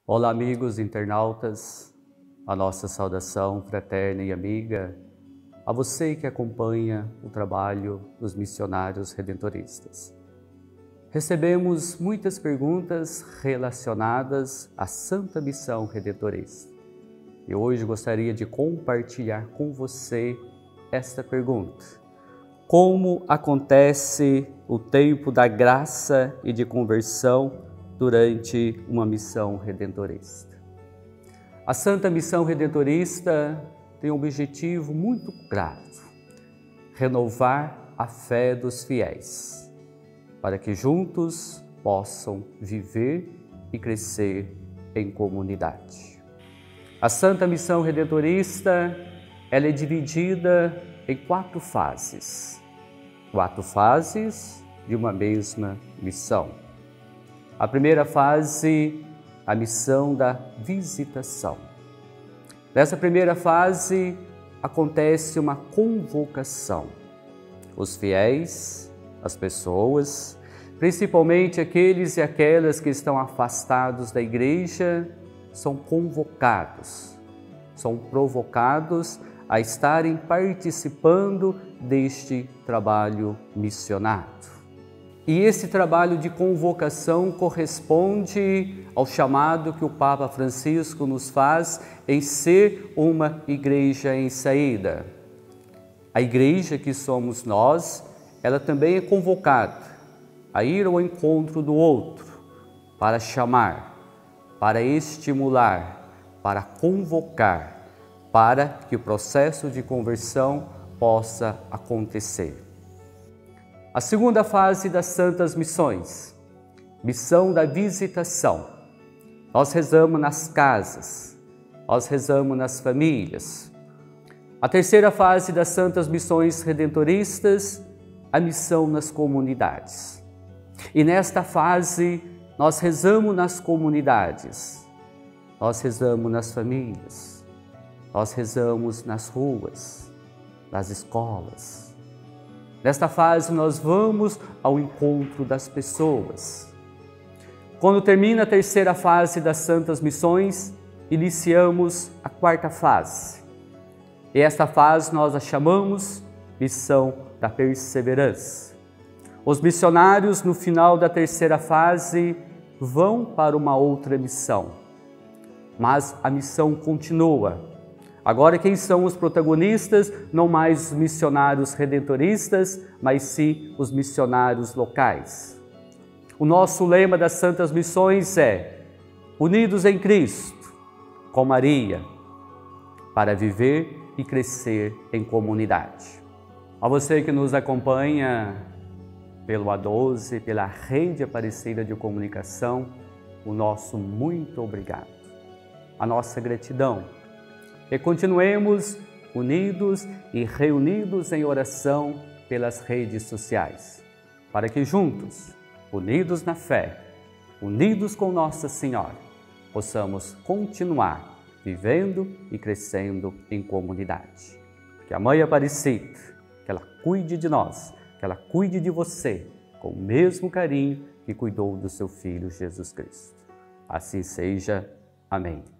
Olá, amigos internautas, a nossa saudação fraterna e amiga a você que acompanha o trabalho dos missionários redentoristas. Recebemos muitas perguntas relacionadas à Santa Missão Redentorista e hoje gostaria de compartilhar com você esta pergunta: como acontece o tempo da graça e de conversão durante uma missão redentorista? A Santa Missão Redentorista tem um objetivo muito claro: renovar a fé dos fiéis, para que juntos possam viver e crescer em comunidade. A Santa Missão Redentorista, ela é dividida em 4 fases. 4 fases de uma mesma missão. A primeira fase, a missão da visitação. Nessa primeira fase, acontece uma convocação. Os fiéis, as pessoas, principalmente aqueles e aquelas que estão afastados da igreja, são convocados, são provocados a estarem participando deste trabalho missionário. E esse trabalho de convocação corresponde ao chamado que o Papa Francisco nos faz em ser uma igreja em saída. A igreja que somos nós, ela também é convocada a ir ao encontro do outro, para chamar, para estimular, para convocar, para que o processo de conversão possa acontecer. A segunda fase das Santas Missões, missão da visitação. Nós rezamos nas casas, nós rezamos nas famílias. A terceira fase das Santas Missões Redentoristas, a missão nas comunidades. E nesta fase, nós rezamos nas comunidades, nós rezamos nas famílias, nós rezamos nas ruas, nas escolas. Nesta fase, nós vamos ao encontro das pessoas. Quando termina a terceira fase das Santas Missões, iniciamos a quarta fase. E esta fase nós a chamamos Missão da Perseverança. Os missionários, no final da terceira fase, vão para uma outra missão. Mas a missão continua. Agora, quem são os protagonistas? Não mais os missionários redentoristas, mas sim os missionários locais. O nosso lema das Santas Missões é: unidos em Cristo, com Maria, para viver e crescer em comunidade. A você que nos acompanha pelo A12, pela Rede Aparecida de Comunicação, o nosso muito obrigado. A nossa gratidão. E continuemos unidos e reunidos em oração pelas redes sociais, para que juntos, unidos na fé, unidos com Nossa Senhora, possamos continuar vivendo e crescendo em comunidade. Que a Mãe Aparecida, que ela cuide de nós, que ela cuide de você, com o mesmo carinho que cuidou do seu Filho Jesus Cristo. Assim seja. Amém.